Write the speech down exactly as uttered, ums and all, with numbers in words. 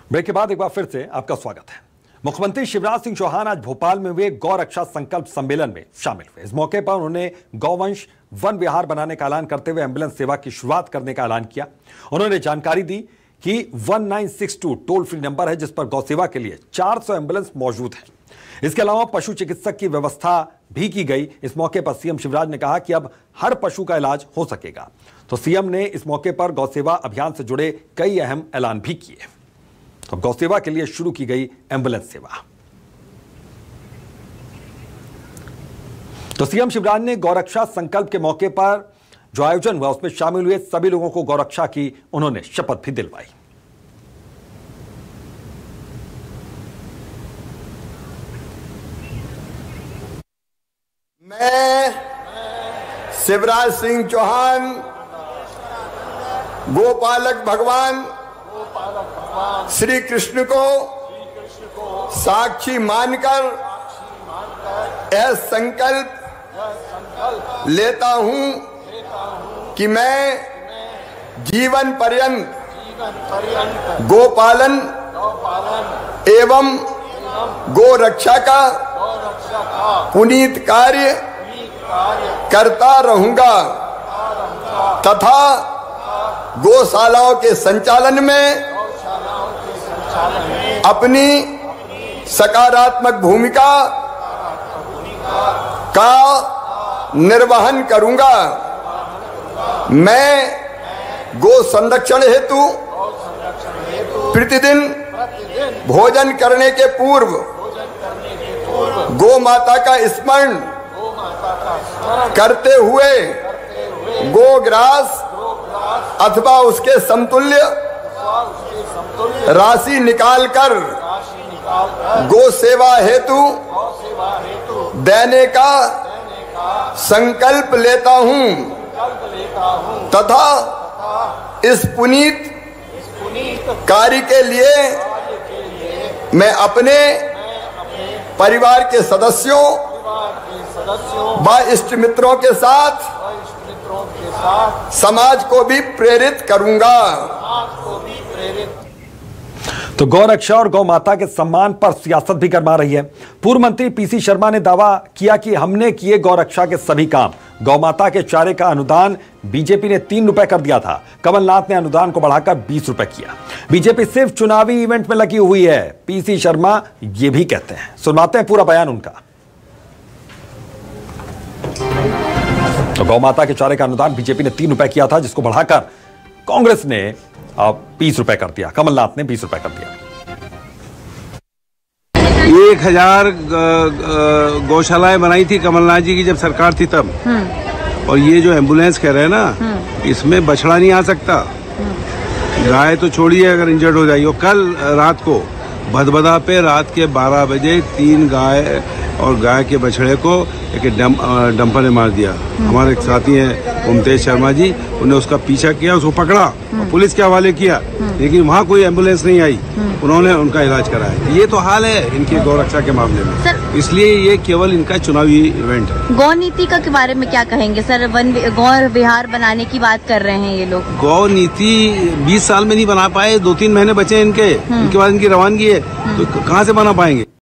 Break के बाद एक बार फिर से आपका स्वागत है। मुख्यमंत्री शिवराज सिंह चौहान आज भोपाल में हुए गौ रक्षा संकल्प सम्मेलन में शामिल हुए। इस मौके पर उन्होंने गौवंश वन विहार बनाने का ऐलान करते हुए एम्बुलेंस सेवा की शुरुआत करने का ऐलान किया। उन्होंने जानकारी दी कि one nine six two toll free number है जिस पर गौ सेवा के लिए चार सौ एम्बुलेंस मौजूद है। इसके अलावा पशु चिकित्सक की व्यवस्था भी की गई। इस मौके पर सीएम शिवराज ने कहा कि अब हर पशु का इलाज हो सकेगा। तो सीएम ने इस मौके पर गौ सेवा अभियान से जुड़े कई अहम ऐलान भी किए। तो गौ सेवा के लिए शुरू की गई एम्बुलेंस सेवा। तो सीएम शिवराज ने गौरक्षा संकल्प के मौके पर जो आयोजन हुआ उसमें शामिल हुए सभी लोगों को गौरक्षा की उन्होंने शपथ भी दिलवाई। मैं शिवराज सिंह चौहान गोपालक भगवान श्री कृष्ण को साक्षी मानकर यह संकल्प लेता हूं कि मैं जीवन पर्यंत गोपालन एवं गो रक्षा का पुनीत कार्य करता रहूंगा तथा गौशालाओं के संचालन में अपनी सकारात्मक भूमिका का निर्वहन करूंगा। मैं गो संरक्षण हेतु प्रतिदिन भोजन करने के पूर्व गो माता का स्मरण करते हुए गोग्रास अथवा उसके समतुल्य राशि निकालकर गो सेवा हेतु देने का संकल्प लेता हूं तथा इस पुनीत कार्य के लिए मैं अपने परिवार के सदस्यों व इष्ट मित्रों के साथ समाज को भी प्रेरित करूंगा। तो गौ रक्षा और गौ माता के सम्मान पर सियासत भी गरमा रही है। पूर्व मंत्री पीसी शर्मा ने दावा किया कि हमने किए गौ रक्षा के सभी काम। गौ माता के चारे का अनुदान बीजेपी ने तीन रुपए कर दिया था। कमलनाथ ने अनुदान को बढ़ाकर बीस रुपए किया। बीजेपी सिर्फ चुनावी इवेंट में लगी हुई है, पीसी शर्मा ये भी कहते हैं। सुनवाते हैं पूरा बयान उनका। तो गौ माता के चारे का अनुदान बीजेपी ने तीन रुपए किया था जिसको बढ़ाकर कांग्रेस ने अब बीस रुपए कर दिया, कमलनाथ ने बीस रुपए कर दिया। एक हजार गौशालाएं बनाई थी कमलनाथ जी की जब सरकार थी तब। और ये जो एम्बुलेंस कह रहे हैं ना, इसमें बछड़ा नहीं आ सकता। गाय तो छोड़िए अगर इंजर्ड हो जाएगी। कल रात को भदभदा पे रात के बारह बजे तीन गाय और गाय के बछड़े को एक डंपर ने मार दिया। हमारे एक साथी हैं ओमतेज शर्मा जी, उन्होंने उसका पीछा किया, उसको पकड़ा और पुलिस के हवाले किया, लेकिन वहाँ कोई एम्बुलेंस नहीं आई। उन्होंने उनका इलाज कराया। ये तो हाल है इनके गौरक्षा के मामले में सर। इसलिए ये केवल इनका चुनावी इवेंट है। गौ नीति का के बारे में क्या कहेंगे सर? वन गौ विहार बनाने की बात कर रहे हैं ये लोग। गौ नीति बीस साल में नहीं बना पाए, दो तीन महीने बचे इनके, इनके बाद इनकी रवानगी है, तो कहाँ से बना पाएंगे।